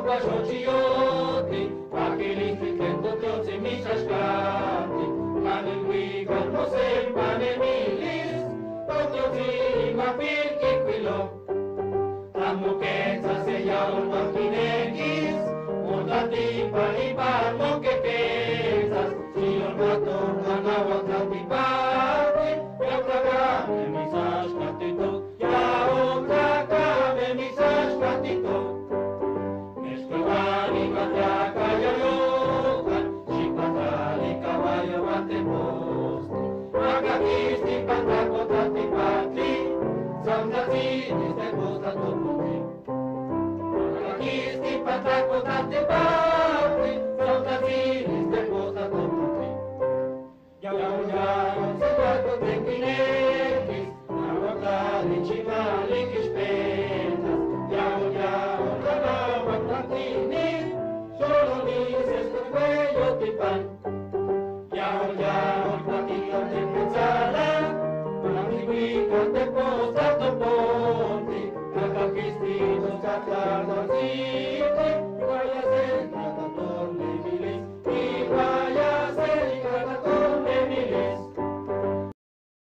patrioti, pakilisti tentotoci misaškati, kanilui kalmose pane milis, totoci ima pilki quilo, tamukenza se yaun makinekis, mutati palipan mokekenzas, siyon mato anawat latipati, yautagame misaškatito, yautagame misaškatito. Te posta to ponti, a capisti, dos catalos,